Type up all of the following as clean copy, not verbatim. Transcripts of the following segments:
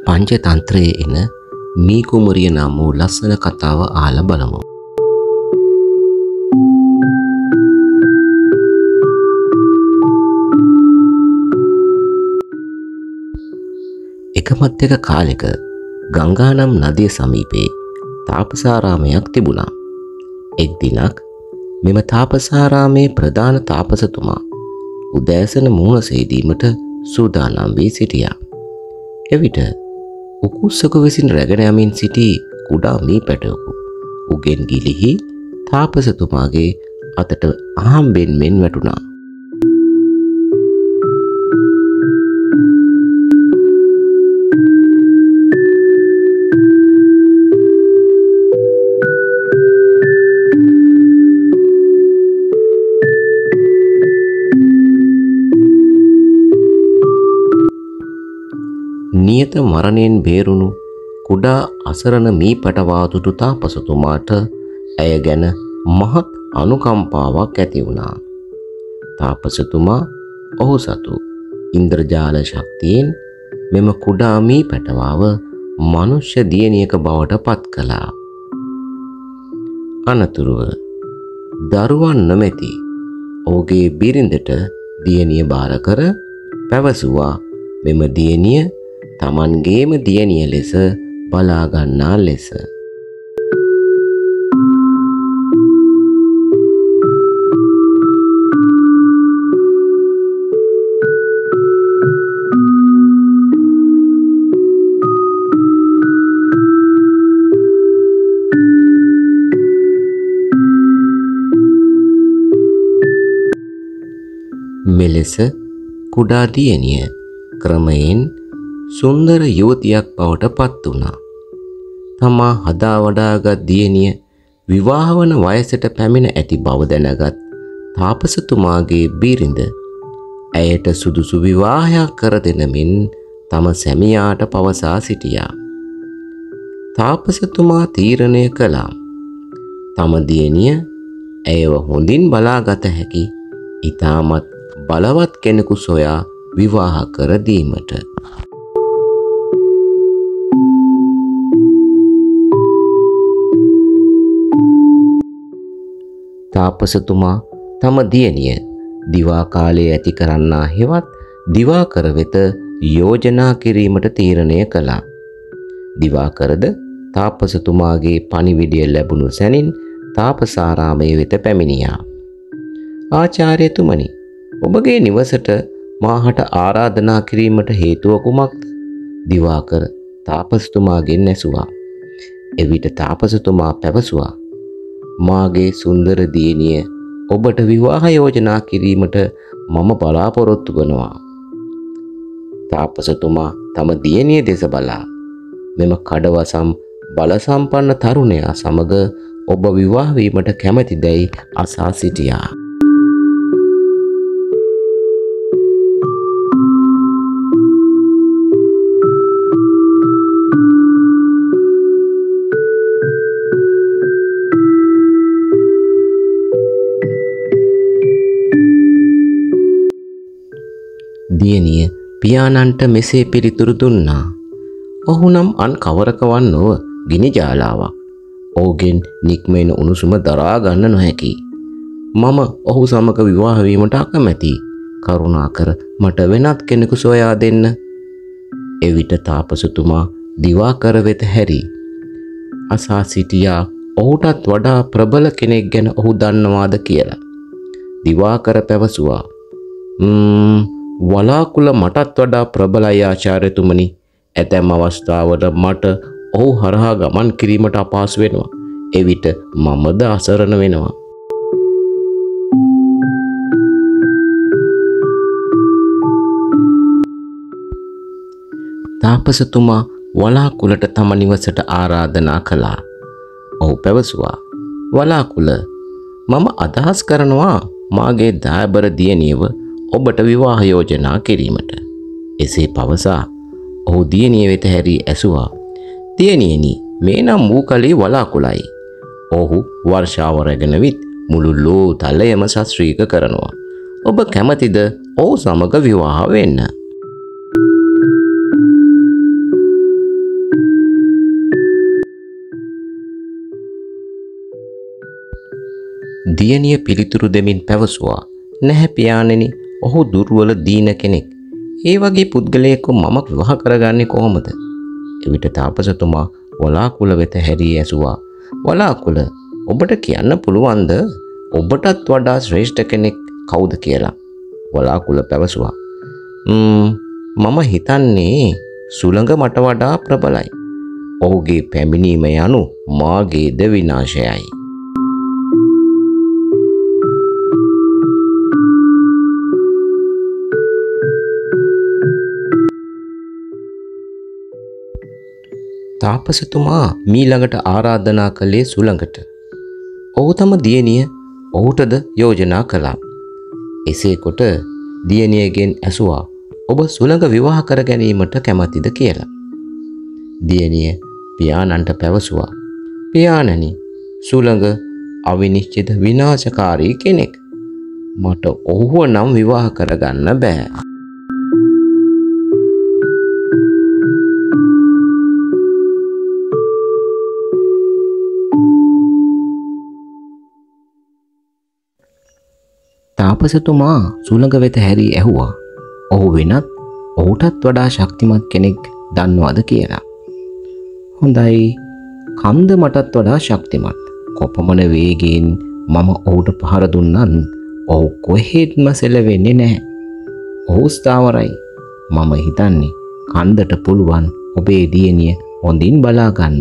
පංචතන්ත්‍රයේ එන මී කුමරිය නම් වූ ලස්සන කතාව අහලා බලමු. එකමත් එක කාලෙක ගංගා නම් නදිය සමීපේ තාපසාරාමයක් තිබුණා. එක් දිනක් මෙම තාපසාරාමේ ප්‍රධාන තාපසතුමා උදෑසන මුහුණ සේදීමට සූදානම් වී සිටියා. එවිට උකුස්සක විසින් රැගෙන යමින් සිටි කුඩා මී පැටවකු උගෙන් ගිලිහි තාපසතුමාගේ අතට අහම්බෙන් මෙන් වැටුණා. නියත මරණයෙන් බේරුණු කුඩා අසරණ මී පැටවාතුතු තාපසතුමාට ඇය ගැන මහත් අනුකම්පාවක් ඇති වුණා. තාපසතුමා ඔහු සතු ඉන්ද්‍රජාල ශක්තියෙන් මෙම කුඩා මී පැටවාව මනුෂ්‍ය දියණියක බවට පත් කළා. අනතුරුව දරුවන් නොමැති ඔහුගේ බිරිඳට දියණිය බාර කර පැවසුවා මෙම දියණිය තමන්ගේම දියණිය ලෙස බලා ගන්නා ලෙස. මෙලෙස කුඩා දියණිය ක්‍රමයෙන් සුන්දර යුවතියක් බවට පත් වුණා. තමා හදා වඩාගත් දියණිය විවාහ වන වයසට පැමිණ ඇති බව දැනගත් තාපසතුමාගේ බිරිඳ ඇයට සුදුසු විවාහයක් කර දෙනමින් තම සැමියාට පවසා සිටියා. තාපසතුමා තීරණය කළා තම දියණිය ඇයව හොඳින් බලාගත හැකි ඊටමත් බලවත් කෙනෙකු සොයා විවාහ කර දීමට. තාපසතුමා තම දියණිය දිවා කාලයේ ඇති කරන්නා හෙවත් දිවාකර වෙත යෝජනා කිරීමට තීරණය කළා. දිවාකරද තාපසතුමාගේ පණිවිඩය ලැබුණු සැනින් තාපසාරාමයේ වෙත පැමිණියා. ආචාර්යතුමනි, ඔබගේ නිවසට මාහට ආරාධනා කිරීමට හේතුව කුමක්ද? දිවාකර තාපසතුමාගෙන් ඇසුවා. එවිට තාපසතුමා පැවසුවා මාගේ සුන්දර දියණිය ඔබට විවාහ යෝජනා කිරීමට මම බලාපොරොත්තු වෙනවා. තාපසතුමා තම දියණිය දෙස බලා මෙම කඩවසම් බලසම්පන්න තරුණයා සමග ඔබ විවාහ වීමට කැමැතිදැයි අසා සිටියා. දියණිය පියාණන්ට මෙසේ පිළිතුරු දුන්නා. ඔහු නම් අන් කවරකවත් නොව ගිනි ජාලාවක්. ඔහුගෙන් නික්මෙන උණුසුම දරා ගන්න නොහැකි. මම ඔහු සමග විවාහ වීමට අකමැති. කරුණාකර මට වෙනත් කෙනෙකු සොයා දෙන්න. එවිට තාපසතුමා දිවාකර වෙත හැරි අසා සිටියා ඔහුටත් වඩා ප්‍රබල කෙනෙක් ගැන ඔහු දන්නවාද කියලා. දිවාකර පැවසුවා වලාකුළ මටත් වඩා ප්‍රබලයි ආචාර්යතුමනි. ඇතැම් අවස්ථාවල මට ඔහු හරහා ගමන් කිරීමට අපහසු වෙනවා. එවිට මමද අසරණ වෙනවා. තාපසතුමා වලාකුළට තම නිවසට ආරාධනා කළා. ඔහු පැවසුවා වලාකුළ, මම අදහස් කරනවා මාගේ දායබර දියණියව ඔබට විවාහ යෝජනා කිරීමට. එසේ පවසා ඔහු දියණිය වෙත හැරී ඇසුවා දියණියනි, මේ නම් වූ කලේ වලාකුළයි. ඔහු වර්ෂාව රැගෙන විත් මුළු ලෝ තලයම ශාස්ත්‍රීක කරනවා. ඔබ කැමතිද ඔහු සමග විවාහ වෙන්න? දියණිය පිළිතුරු දෙමින් පැවසුවා, නැහැ පියාණෙනි, ඔහු දුර්වල දීන කෙනෙක්. ඒ වගේ පුද්ගලයෙක්ව මම විවාහ කරගන්නේ කොහොමද? එවිට තාපසතුමා වලාකුළ වෙත හැරී ඇසුවා, වලාකුළ, ඔබට කියන්න පුළුවන්ද ඔබටත් වඩා ශ්‍රේෂ්ඨ කෙනෙක් කවුද කියලා? වලාකුළ පැවසුවා, මම හිතන්නේ සුළඟ මට වඩා ප්‍රබලයි. ඔහුගේ පැමිණීම යනු මාගේද විනාශයයි. තාපසතුමා මීළඟට ආරාධනා කළේ සුළඟට. ඔහු තම දියණිය ඔහුටද යෝජනා කළා. එසේ කොට දියණියගෙන් ඇසුවා, ඔබ සුළඟ විවාහ කර ගැනීමට කැමතිද කියලා. දියණිය පියාණන්ට පැවසුවා, පියාණනි, සුළඟ අවිනිශ්චිත විනාශකාරී කෙනෙක්. මට ඔහුව නම් විවාහ කරගන්න බෑ. තාපසතුමා සුළඟ වෙත හැරී ඇහුවා, ඔහු වෙනත් ඔහුටත් වඩා ශක්තිමත් කෙනෙක් දන්නවද කියලා. හොඳයි, කන්ද මටත් වඩා ශක්තිමත්. කොපමණ වේගයෙන් මම ඔහුට පහර දුන්නත් ඔහු කොහෙත්ම සෙලවෙන්නේ නැහැ. ඔහු ස්ථාවරයි. මම හිතන්නේ කන්දට පුළුවන් ඔබේ දියණිය හොඳින් බලා ගන්න.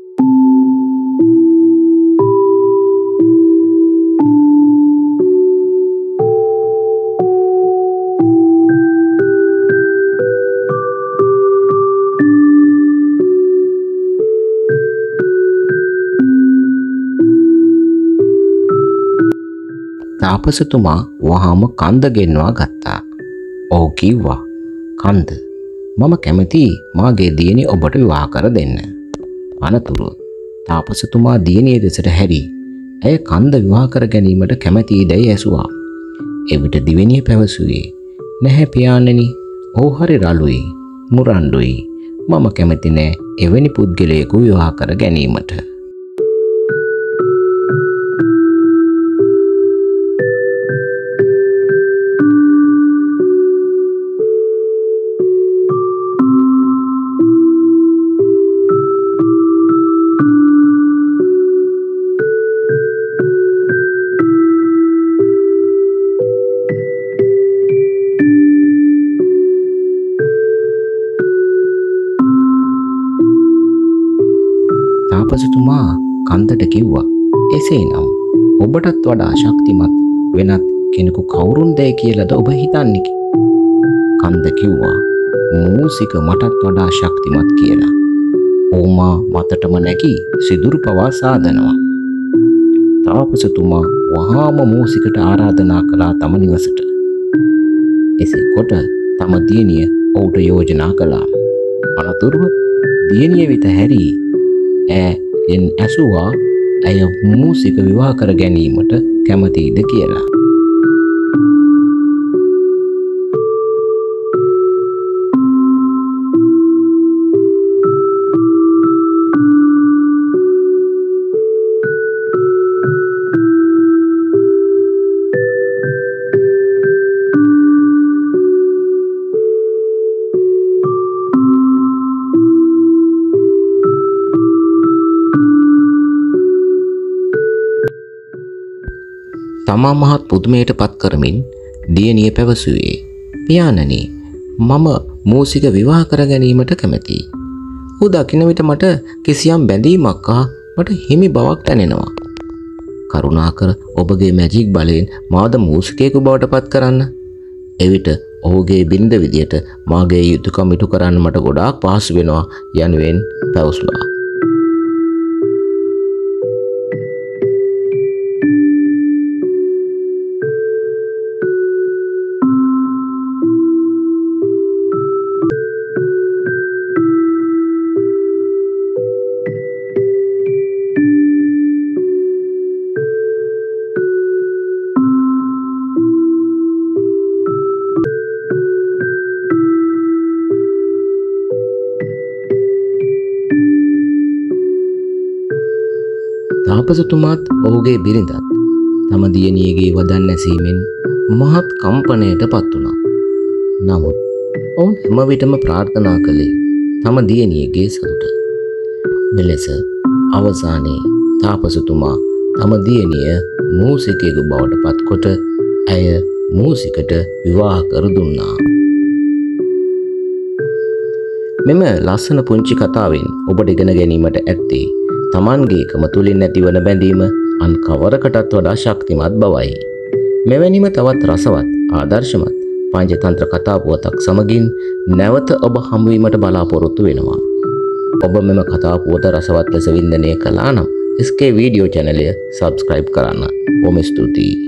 තාපසතුමා වහාම කන්ද ගෙන්වා ගත්තා. ඔහු කිව්වා, කන්ද, මම කැමතියි මාගේ දියණිය ඔබට විවාහ කර දෙන්න. අනතුරුව තාපසතුමා දියණිය දෙසට හැරී ඇය කන්ද විවාහ කර ගැනීමට කැමතියිදැයි ඇසුවා. එවිට දිවෙණිය පැවසුවේ, නැහැ පියාණෙනි, ඔහු හරි රළුයි, මුරණ්ඩුයි. මම කැමති නෑ එවැනි පුද්ගලයෙකු විවාහ කර ගැනීමට. තාපසතුමා කන්දට කිව්වා, එසේනම් ඔබටත් වඩා ශක්තිමත් වෙනත් කෙනෙකු කවුරුන්දැයි කියලාද ඔබ හිතන්නේ? කන්ද කිව්වා, මූසික මටත් වඩා ශක්තිමත් කියලා. ඕමා මතටම නැගී සිදුරු පවා සාදනවා. තාපසතුමා වහාම මූසිකට ආරාධනා කළා තම නිවසට. එසේ කොට තම දියණිය ඔහුට යෝජනා කළා. අනතුරුව දියණිය වෙත හැරී ඇයෙන් ඇසුවා ඇය මූසික විවාහ කර ගැනීමට කැමතියිද කියලා. තමා මහත් පුදුමයට පත් කරමින් දියණිය පැවසුවේ, පියාණනි, මම මූසික විවාහ කර ගැනීමට කැමැතියි. ඔහු දකින විට මට කිසියම් බැඳීමක් මට හිමි බවක් දැනෙනවා. කරුණාකර ඔබගේ මැජික් බලයෙන් මාද මූසිකයෙකු බවට පත් කරන්න. එවිට ඔහුගේ බිරිඳ විදියට මාගේ යුතුයකම් ඉටු කරන්න මට ගොඩාක් පහසු වෙනවා යනුවෙන් පැවසුවා. තාපසතුමාත් ඔහුගේ බිරිඳත් තම දියණියගේ වදන් ඇසීමෙන් මහත් කම්පනයට පත් වුණා. නමුත් ඔවුන් හැම විටම ප්‍රාර්ථනා කළේ තම දියණියගේ සතුට. මෙලෙස අවසානයේ තාපසතුමා තම දියණිය මූසිකයෙකු බවට පත්කොට ඇය මූසිකට විවාහ කර දුන්නා. මෙම ලස්සන පුංචි කතාවෙන් ඔබට ඉගෙන ගැනීමට ඇත්තේ තමන්ගේ එකම තුලින් ඇතිවන බැඳීම අන් කවරකටත් වඩා ශක්තිමත් බවයි. මෙවැනිම තවත් රසවත් ආදර්ශමත් පංචතන්ත්‍ර කතා පුවතක් සමගින් නැවත ඔබ හමුවීමට බලාපොරොත්තු වෙනවා. ඔබ මෙම කතා පුවත රසවත් ලෙස වින්දනය කළා නම් SK වීඩියෝ channel එක subscribe කරන්න. බොහොම ස්තුතියි.